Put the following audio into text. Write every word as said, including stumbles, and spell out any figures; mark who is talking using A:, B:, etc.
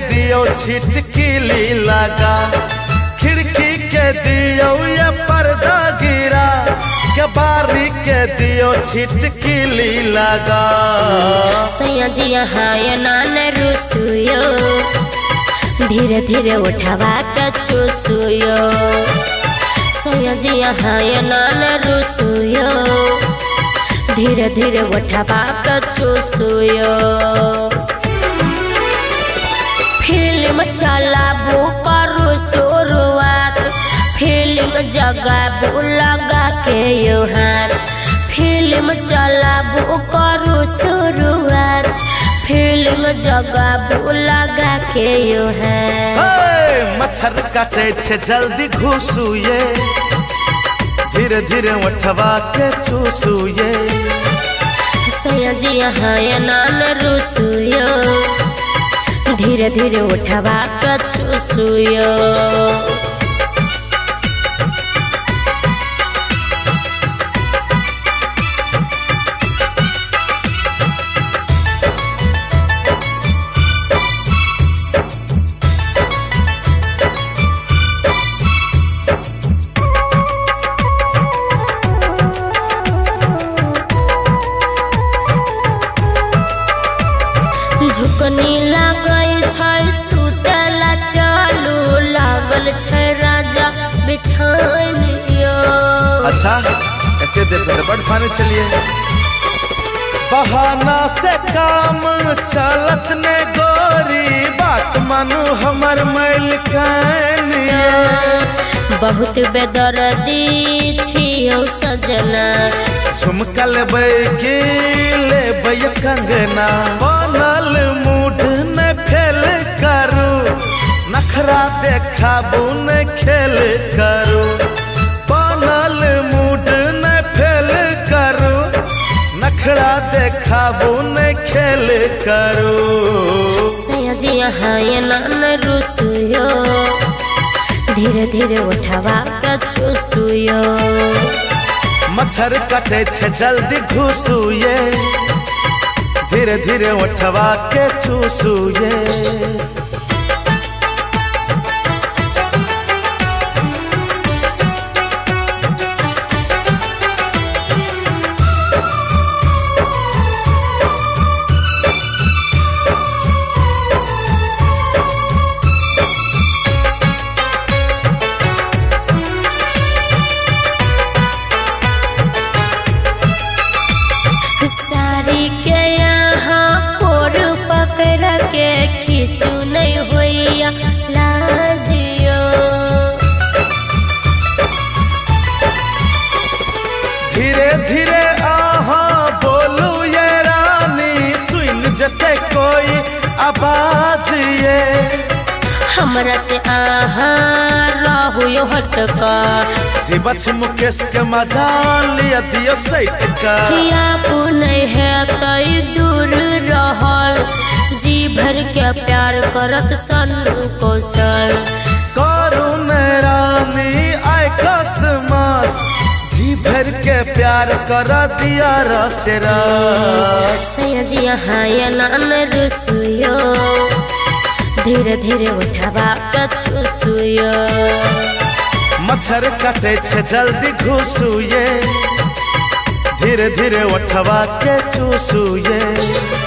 A: दियो छिटकिली लगा, खिड़की के दियो ये पर्दा गिरा, कबारी के दियो छिटकिली लगा।
B: सैया जी हाय नान रुसुयो, धीरे धीरे उठवा के चूसुयो। सैया जी हाय नान रुसुयो, धीरे धीरे उठवा के चूसुयो। फिल्म चलाबू करू शुरुआत, फिल्म जगाबू लगा के यो हाथ। फिल्म चलाबू करू शुरुआत, फिल्म जगाबू लगा के यो हाथ।
A: मच्छर काटे छे जल्दी घुसुए, धीरे धीरे उठवा के चूसुए।
B: सैया जी हाय नान रुसुयो, धीरे धीरे उठवा के चूसुयो। झुकनी लागल छै सुतला चालू, लागल छै राजा बिछानियो।
A: अच्छा एते देर से बड़ फाने चलिए, बहाना से काम चलत ने गोरी, बात मानू हमर मैल कनिया।
B: बहुत बेदर्दी छियो सजना,
A: झुमका लेबै की लेबै कंगना। बनल मूड न फेल करू, नखरा देखाबू न खेल करू। बनल मूड न फेल करू, नखरा देखाबू न खेल करू।
B: सैया जी हाय नान रुसुयो, धीरे धीरे उठवा के चूसुयो।
A: मच्छर कटे छे जल्दी घुसुए, धीरे धीरे उठवा के चूसुए।
B: खींचू नहीं होइया लाजियो,
A: धीरे धीरे आहा बोलू ये रानी, सुन जते कोई आवाज ये।
B: हमरा से आहा रहू यो हटका,
A: जीवछ मुकेश के मजा लिया दियो सैट का।
B: या पुनः है तई दूर रहल, जी भर के प्यार करत सन कौशल।
A: करुण रानी आय कसमस, जी भर के प्यार कर दिया रस रस।
B: सैया जी हाय नान रुसुयो, धीरे धीरे उठवा के चूसुयो।
A: मच्छर कटे छे जल्दी घुसुए, धीरे धीरे उठवा के चूसुए।